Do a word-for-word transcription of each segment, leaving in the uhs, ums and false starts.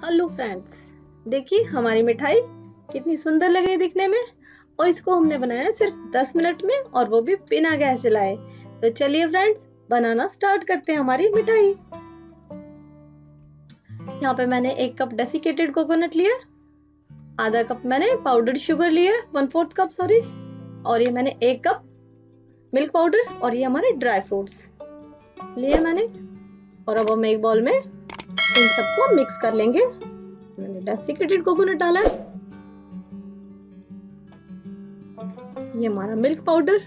Hello friends, देखिए हमारी मिठाई कितनी सुंदर लग रही है दिखने में। और इसको हमने बनाया सिर्फ दस मिनट में, और वो भी बिना गैस जलाए। तो चलिए फ्रेंड्स, बनाना स्टार्ट करते हैं हमारी मिठाई। यहाँ पे मैंने एक कप डेसिकेटेड कोकोनट लिया, आधा कप मैंने पाउडर्ड शुगर लिया, वन फोर्थ कप सॉरी, और ये मैंने एक कप मिल्क पाउडर, और ये हमारे ड्राई फ्रूट्स लिए मैंने। और अब हम एक बाउल में इन सबको मिक्स कर लेंगे। मैंने डेसिकेटेड कोकोनट डाला, ये हमारा मिल्क पाउडर।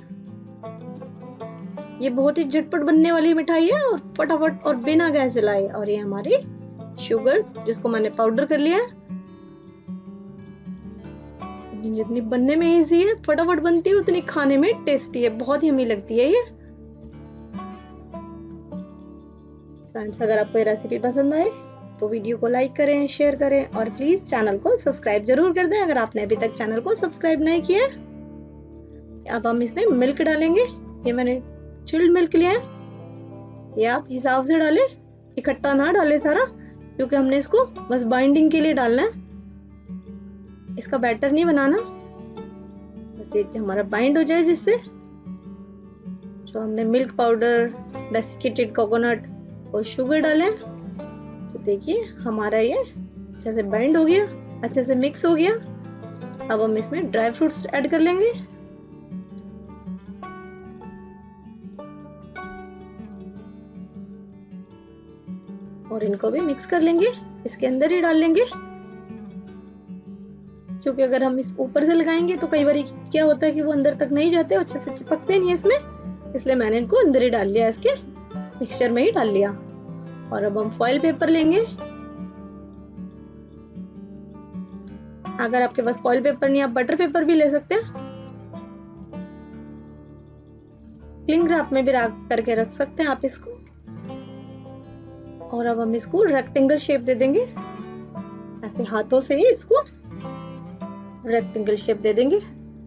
ये बहुत ही झटपट बनने वाली मिठाई है और फटाफट और बिना गैस जलाए। और ये हमारी शुगर जिसको मैंने पाउडर कर लिया है, जितनी बनने में इजी है, फटाफट बनती है, उतनी खाने में टेस्टी है, बहुत ही यम्मी लगती है ये। फ्रेंड्स, अगर आपको ये रेसिपी पसंद आए तो वीडियो को लाइक करें, शेयर करें, और प्लीज चैनल को सब्सक्राइब जरूर कर दें अगर आपने अभी तक चैनल को सब्सक्राइब नहीं किया। अब हम इसमें मिल्क डालेंगे। ये मैंने चिल्ड मिल्क लिया है, ये आप हिसाब से डालें, इकट्ठा ना डालें सारा, क्योंकि हमने इसको बस बाइंडिंग के लिए डालना है, इसका बैटर नहीं बनाना। बस ये हमारा बाइंड हो जाए, जिससे जो हमने मिल्क पाउडर, डेसिकेटेड कोकोनट और शुगर डालें, तो देखिए हमारा ये अच्छे से बाइंड हो गया, अच्छे से मिक्स हो गया। अब हम इसमें ड्राई फ्रूट्स ऐड कर लेंगे। और इनको भी मिक्स कर लेंगे, इसके अंदर ही डाल लेंगे, क्योंकि अगर हम इस ऊपर से लगाएंगे तो कई बार क्या होता है कि वो अंदर तक नहीं जाते, अच्छे से चिपकते नहीं है इसमें, इसलिए मैंने इनको अंदर ही डाल लिया, इसके मिक्सचर में ही डाल लिया। और अब हम फॉइल पेपर लेंगे। अगर आपके पास फॉइल पेपर नहीं, आप बटर पेपर भी ले सकते हैं, क्लिंग रैप में भी रख करके रख सकते हैं आप इसको। और अब हम इसको रेक्टेंगल शेप दे देंगे, ऐसे हाथों से ही इसको रेक्टेंगल शेप दे देंगे।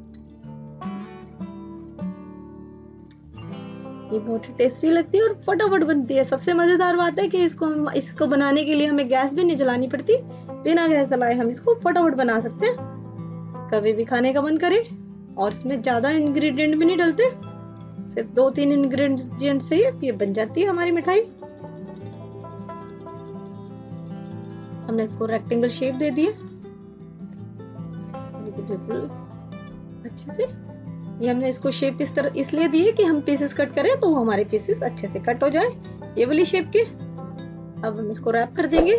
ये बहुत ही टेस्टी लगती है और फटाफट बनती है। सबसे मजेदार बात है कि इसको इसको बनाने के लिए हमें गैस भी नहीं जलानी पड़ती, बिना गैस जलाए हम इसको फटाफट बना सकते हैं। कभी भी खाने का मन करे, और इसमें ज्यादा इंग्रेडिएंट भी नहीं डलते, सिर्फ दो तीन इंग्रेडिएंट से ये बन जाती है हमारी मिठाई। हमने इसको रेक्टेंगल शेप दे दी है बिल्कुल अच्छे से। ये हमने इसको शेप इस तरह इसलिए दी है कि हम पीसेस कट करें तो हमारे पीसेस अच्छे से कट हो जाए, ये वाली शेप के। अब हम इसको रैप कर देंगे।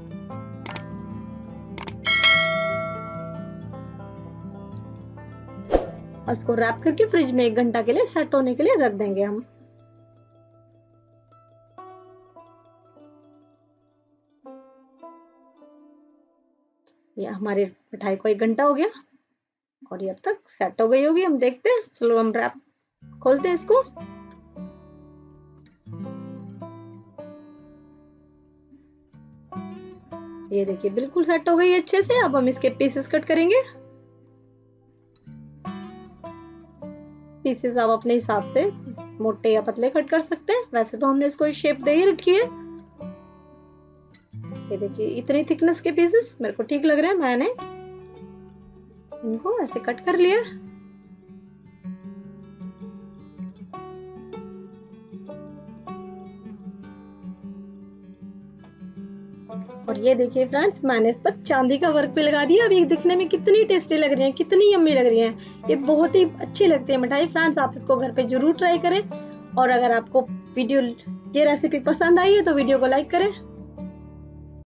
और इसको रैप करके फ्रिज में एक घंटा के लिए सेट होने के लिए रख देंगे हम। ये हमारी मिठाई को एक घंटा हो गया और ये अब तक सेट हो गई होगी, हम देखते हैं। चलो हम रैप खोलते हैं इसको। ये देखिए बिल्कुल सेट हो गई है अच्छे से। अब हम इसके पीसेस कट करेंगे। पीसेस आप अपने हिसाब से मोटे या पतले कट कर सकते हैं, वैसे तो हमने इसको शेप दे ही रखी है। ये देखिए इतनी थिकनेस के पीसेस मेरे को ठीक लग रहे हैं, मैंने इनको ऐसे कट कर लिया। और ये देखिए फ्रेंड्स, मैंने इस पर चांदी का वर्क भी लगा दिया। अभी दिखने में कितनी टेस्टी लग रही है, कितनी यम्मी लग रही है, ये बहुत ही अच्छी लगती है मिठाई। फ्रेंड्स, आप इसको घर पे जरूर ट्राई करें। और अगर आपको वीडियो ये रेसिपी पसंद आई है तो वीडियो को लाइक करें।